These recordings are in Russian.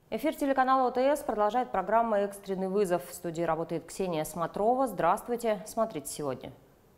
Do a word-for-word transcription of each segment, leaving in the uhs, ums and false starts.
Эфир телеканала ОТС продолжает программа «Экстренный вызов». В студии работает Ксения Смотрова. Здравствуйте. Смотрите сегодня.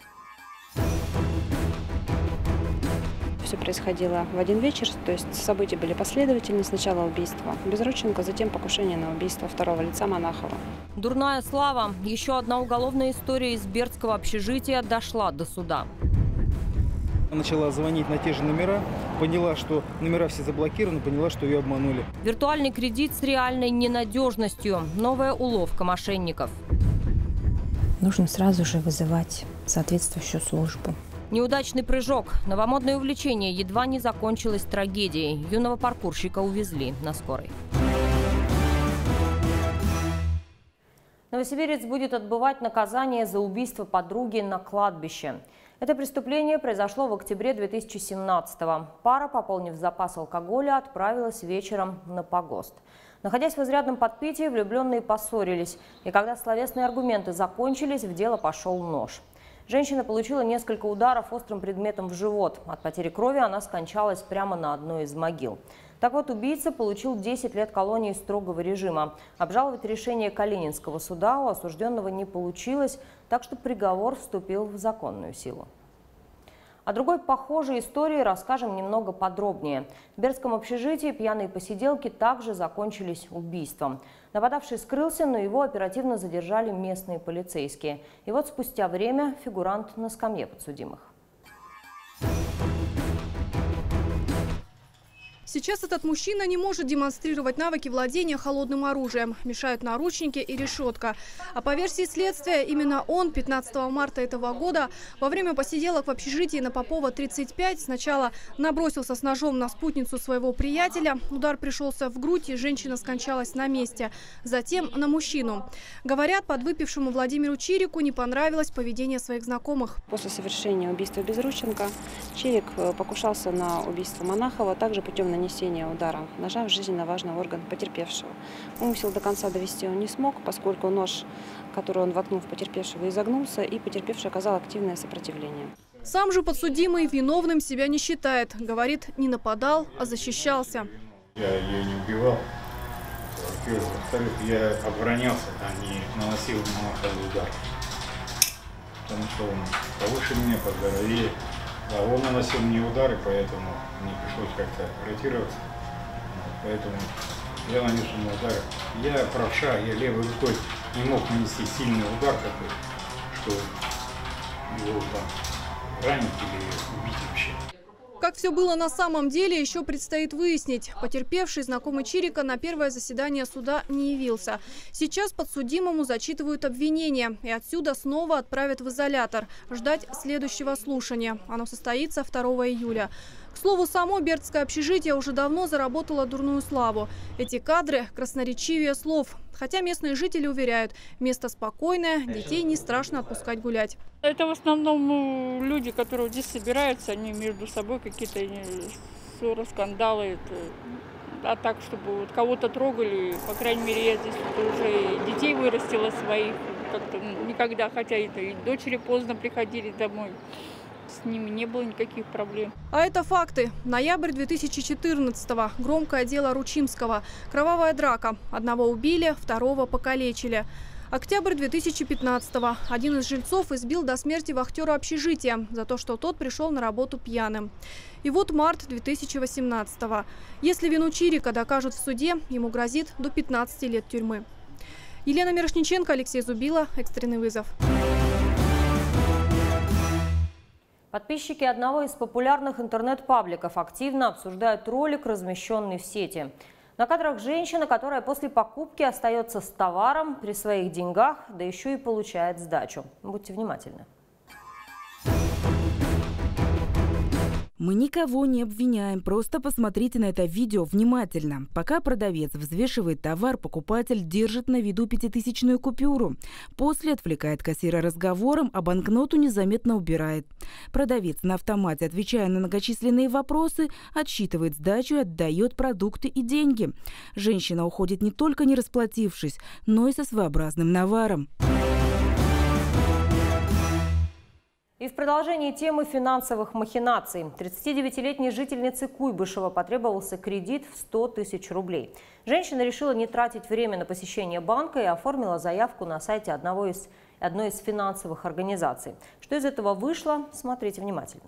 Все происходило в один вечер, то есть события были последовательны. Сначала убийство Безрученко, затем покушение на убийство второго лица Монахова. Дурная слава. Еще одна уголовная история из Бердского общежития дошла до суда. Начала звонить на те же номера, поняла, что номера все заблокированы, поняла, что ее обманули. Виртуальный кредит с реальной ненадежностью. Новая уловка мошенников. Нужно сразу же вызывать соответствующую службу. Неудачный прыжок. Новомодное увлечение едва не закончилось трагедией. Юного паркурщика увезли на скорой. Новосибирец будет отбывать наказание за убийство подруги на кладбище. Это преступление произошло в октябре две тысячи семнадцатого. Пара, пополнив запас алкоголя, отправилась вечером на погост. Находясь в изрядном подпитии, влюбленные поссорились. И когда словесные аргументы закончились, в дело пошел нож. Женщина получила несколько ударов острым предметом в живот. От потери крови она скончалась прямо на одной из могил. Так вот, убийца получил десять лет колонии строгого режима. Обжаловать решение Калининского суда у осужденного не получилось, так что приговор вступил в законную силу. О другой похожей истории расскажем немного подробнее. В Бердском общежитии пьяные посиделки также закончились убийством. Нападавший скрылся, но его оперативно задержали местные полицейские. И вот спустя время фигурант на скамье подсудимых. Сейчас этот мужчина не может демонстрировать навыки владения холодным оружием. Мешают наручники и решетка. А по версии следствия, именно он пятнадцатого марта этого года во время посиделок в общежитии на Попова тридцать пять сначала набросился с ножом на спутницу своего приятеля. Удар пришелся в грудь, и женщина скончалась на месте. Затем на мужчину. Говорят, подвыпившему Владимиру Чирику не понравилось поведение своих знакомых. После совершения убийства Безрученко Чирик покушался на убийство Монахова, также путем нанесения нанесения удара ножа в жизненно важный орган потерпевшего. Умысел до конца довести он не смог, поскольку нож, который он воткнул в потерпевшего, изогнулся, и потерпевший оказал активное сопротивление. Сам же подсудимый виновным себя не считает. Говорит, не нападал, а защищался. Я ее не убивал. Во-вторых, я оборонялся, а не наносил Монахову удар. Потому что он повыше меня по голове. А он наносил мне удары, поэтому мне пришлось как-то ротироваться. Поэтому я нанес ему удары. Я правша, я левой рукой не мог нанести сильный удар такой, что его там ранить или убить вообще. Как все было на самом деле, еще предстоит выяснить. Потерпевший, знакомый Чирика, на первое заседание суда не явился. Сейчас подсудимому зачитывают обвинения и отсюда снова отправят в изолятор. Ждать следующего слушания. Оно состоится второго июля. К слову, само Бердское общежитие уже давно заработало дурную славу. Эти кадры красноречивее слов. Хотя местные жители уверяют, место спокойное, детей не страшно отпускать гулять. Это в основном люди, которые здесь собираются, они между собой какие-то ссоры, скандалы. А так, чтобы вот кого-то трогали, по крайней мере, я здесь вот уже детей вырастила своих. Как-то никогда, хотя это и дочери поздно приходили домой. С ними не было никаких проблем. А это факты. Ноябрь две тысячи четырнадцатого. Громкое дело Ручимского. Кровавая драка. Одного убили, второго покалечили. Октябрь две тысячи пятнадцатого. Один из жильцов избил до смерти вахтера общежития за то, что тот пришел на работу пьяным. И вот март две тысячи восемнадцатого. Если вину Чирика докажут в суде, ему грозит до пятнадцати лет тюрьмы. Елена Мирошниченко, Алексей Зубила. Экстренный вызов. Подписчики одного из популярных интернет-пабликов активно обсуждают ролик, размещенный в сети. На кадрах женщина, которая после покупки остается с товаром при своих деньгах, да еще и получает сдачу. Будьте внимательны. Мы никого не обвиняем, просто посмотрите на это видео внимательно. Пока продавец взвешивает товар, покупатель держит на виду пятитысячную купюру. После отвлекает кассира разговором, а банкноту незаметно убирает. Продавец на автомате, отвечая на многочисленные вопросы, отсчитывает сдачу и отдает продукты и деньги. Женщина уходит не только не расплатившись, но и со своеобразным наваром. И в продолжении темы финансовых махинаций тридцатидевятилетней жительнице Куйбышева потребовался кредит в сто тысяч рублей. Женщина решила не тратить время на посещение банка и оформила заявку на сайте одного из, одной из финансовых организаций. Что из этого вышло, смотрите внимательно.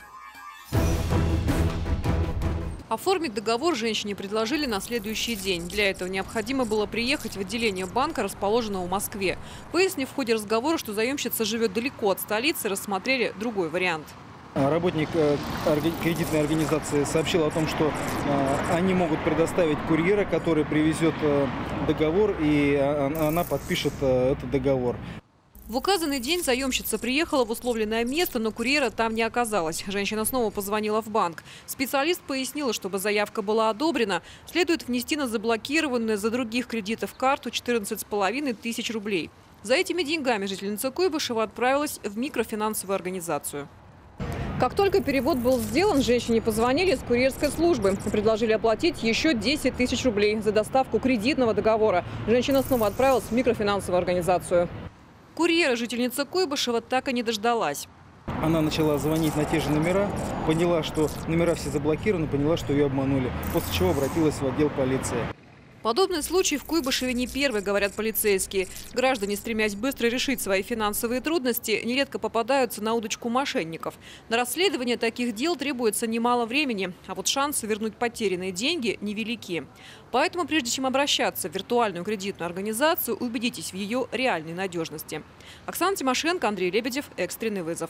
Оформить договор женщине предложили на следующий день. Для этого необходимо было приехать в отделение банка, расположенного в Москве. Выяснив в ходе разговора, что заемщица живет далеко от столицы, рассмотрели другой вариант. Работник кредитной организации сообщил о том, что они могут предоставить курьера, который привезет договор, и она подпишет этот договор. В указанный день заемщица приехала в условленное место, но курьера там не оказалось. Женщина снова позвонила в банк. Специалист пояснила, чтобы заявка была одобрена, следует внести на заблокированную за других кредитов карту четырнадцать с половиной тысяч рублей. За этими деньгами жительница Куйбышева отправилась в микрофинансовую организацию. Как только перевод был сделан, женщине позвонили с курьерской службы и предложили оплатить еще десять тысяч рублей за доставку кредитного договора. Женщина снова отправилась в микрофинансовую организацию. Курьера жительница Куйбышева так и не дождалась. Она начала звонить на те же номера, поняла, что номера все заблокированы, поняла, что ее обманули, после чего обратилась в отдел полиции. Подобный случай в Куйбышеве не первый, говорят полицейские. Граждане, стремясь быстро решить свои финансовые трудности, нередко попадаются на удочку мошенников. На расследование таких дел требуется немало времени, а вот шансы вернуть потерянные деньги невелики. Поэтому, прежде чем обращаться в виртуальную кредитную организацию, убедитесь в ее реальной надежности. Оксана Тимошенко, Андрей Лебедев. Экстренный вызов.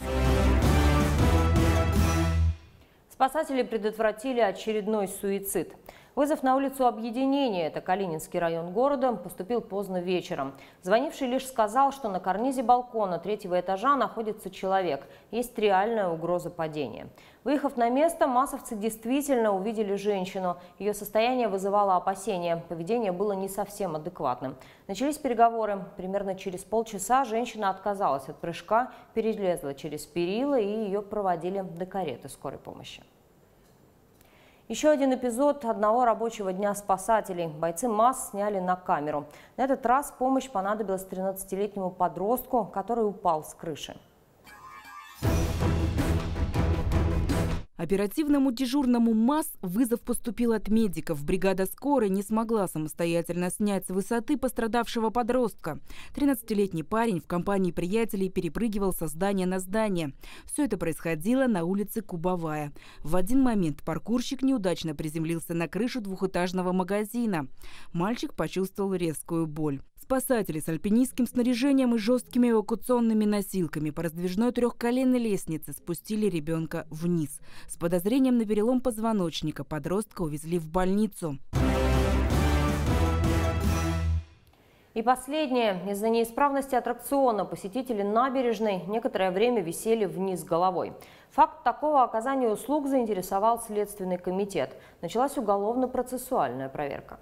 Спасатели предотвратили очередной суицид. Вызов на улицу Объединения, это Калининский район города, поступил поздно вечером. Звонивший лишь сказал, что на карнизе балкона третьего этажа находится человек. Есть реальная угроза падения. Выехав на место, массовцы действительно увидели женщину. Ее состояние вызывало опасения. Поведение было не совсем адекватным. Начались переговоры. Примерно через полчаса женщина отказалась от прыжка, перелезла через перила, и ее проводили до кареты скорой помощи. Еще один эпизод одного рабочего дня спасателей. Бойцы МАС сняли на камеру. На этот раз помощь понадобилась тринадцатилетнему подростку, который упал с крыши. Оперативному дежурному МАС вызов поступил от медиков. Бригада скорой не смогла самостоятельно снять с высоты пострадавшего подростка. тринадцатилетний парень в компании приятелей перепрыгивал со здания на здание. Все это происходило на улице Кубовая. В один момент паркурщик неудачно приземлился на крышу двухэтажного магазина. Мальчик почувствовал резкую боль. Спасатели с альпинистским снаряжением и жесткими эвакуационными носилками по раздвижной трехколенной лестнице спустили ребенка вниз. С подозрением на перелом позвоночника подростка увезли в больницу. И последнее. Из-за неисправности аттракциона посетители набережной некоторое время висели вниз головой. Факт такого оказания услуг заинтересовал Следственный комитет. Началась уголовно-процессуальная проверка.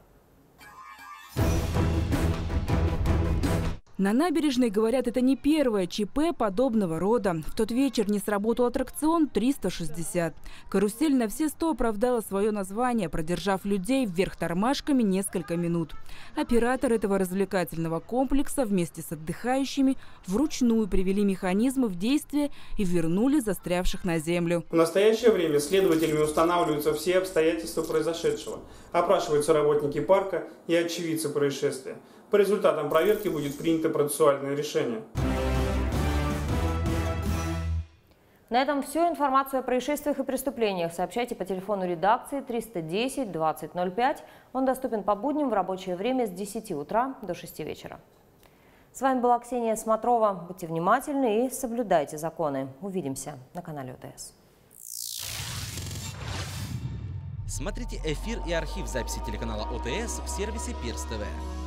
На набережной, говорят, это не первое ЧП подобного рода. В тот вечер не сработал аттракцион триста шестьдесят. Карусель на все сто оправдала свое название, продержав людей вверх тормашками несколько минут. Оператор этого развлекательного комплекса вместе с отдыхающими вручную привели механизмы в действие и вернули застрявших на землю. В настоящее время следователями устанавливаются все обстоятельства произошедшего. Опрашиваются работники парка и очевидцы происшествия. По результатам проверки будет принято процессуальное решение. На этом все. Информацию о происшествиях и преступлениях сообщайте по телефону редакции триста десять двадцать ноль пять. Он доступен по будням в рабочее время с десяти утра до шести вечера. С вами была Ксения Смотрова. Будьте внимательны и соблюдайте законы. Увидимся на канале ОТС. Смотрите эфир и архив записи телеканала ОТС в сервисе Пирс ТВ.